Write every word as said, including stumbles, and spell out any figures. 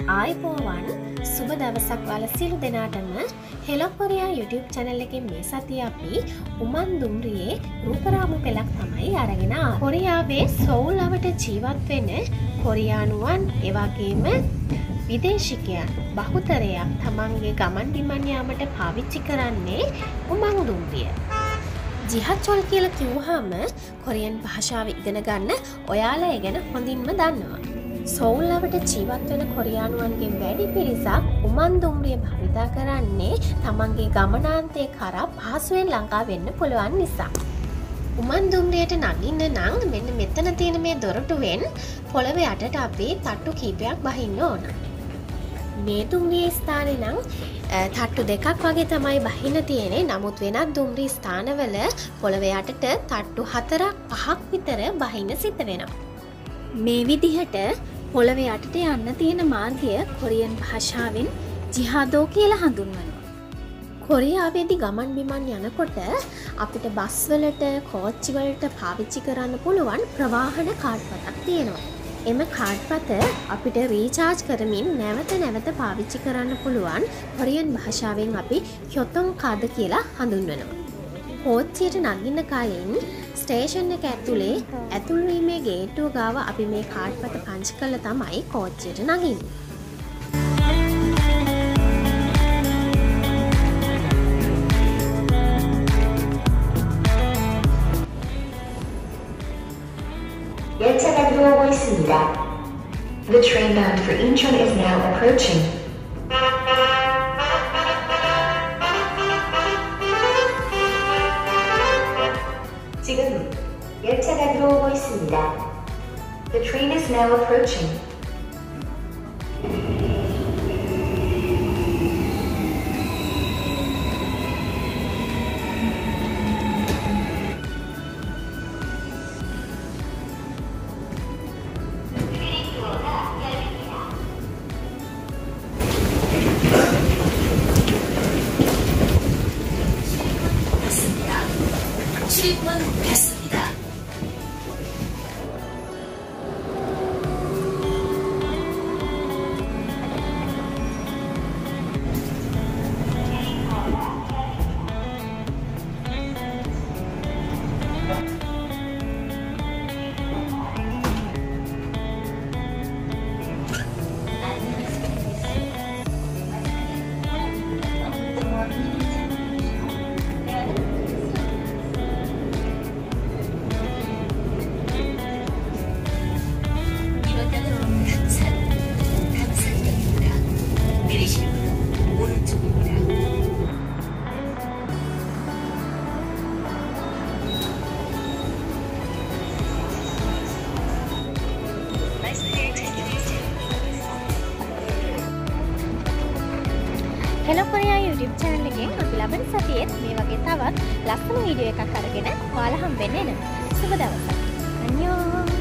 ආයිබෝවන් සුබ දවසක් ඔයාලා සියලු දෙනාටම Hello Korea YouTube channel එකේ මේ සතියේ අපි උමන් දුම්රියේ රූපරාමු පෙළක් තමයි අරගෙන ආවේ. කොරියාවේ සෝල් අවට ජීවත් වෙන කොරියානුවන් ඒ වගේම විදේශිකයන් බහුතරයක් තමන්ගේ ගමන් බිමන් යාමට පාවිච්චි කරන්නේ උමන් දුම්රිය. ජිහාචොල් කියලා කිව්වහම කොරියන් භාෂාව ඉගෙන ගන්න ඔයාලා ඒ ගැන හොඳින්ම දන්නවා. සෝල් අවට ජීවත් වෙන කොරියානුවන්ගේ වැඩි පිරිසක් උමන් දුම්රිය භාවිතා කරන්නේ තමන්ගේ ගමනාන්තය කරා පහසුවෙන් ළඟා වෙන්න පුළුවන් නිසා. උමන් දුම්රියට නගින්න නම් මෙන්න මෙතන තියෙන මේ දොරටුවෙන් පොළවේ යටට අපි තට්ටු කීපයක් බහින්න ඕන. මේ දුම්රියේ ස්ථානේ නම් තට්ටු දෙකක් වගේ තමයි බහින්න තියෙන්නේ. නමුත් වෙනත් දුම්රිය ස්ථානවල පොළවේ යටට තට්ටු හතරක් පහක් විතර බහින්න සිද්ධ වෙනවා. මේ විදිහට පොළවේ යටට යන්න තියෙන මාර්ගය කොරියන් භාෂාවෙන් ජිහාදෝ කියලා හඳුන්වනවා. කොරියාවේදී ගමන් බිමන් යනකොට අපිට බස් වලට, කෝච්චි වලට පාවිච්චි කරන්න පුළුවන් ප්‍රවාහන කාඩ් පතක් තියෙනවා. එම කාඩ් පත අපිට රීචාර්ජ් කරමින් නැවත නැවත පාවිච්චි කරන්න පුළුවන් කොරියන් භාෂාවෙන් අපි හ්යොතොන් කාඩ් කියලා හඳුන්වනවා. කෝච්චියට නගින්න කලින් ස්ටේෂන් එක ඇතුලේ ඇතුල්වීමේ ගේට්ටුව ගාව අපි මේ කාඩ් පත පංච් කරලා තමයි කෝච්චියට නගින්නේ. 열차가 들어오고 있습니다. The train bound for Incheon is now approaching. 지금 열차가 들어오고 있습니다. The train is now approaching. 출입문했습니다. Hello Korea YouTube channel එකෙන් අපි ලබන සතියේත් මේ වගේ තවත් ලස්සන වීඩියෝ එකක් අරගෙන ඔයාලා හම්බෙන්න එනවා. සුබ දවසක්. අන්‍යෝ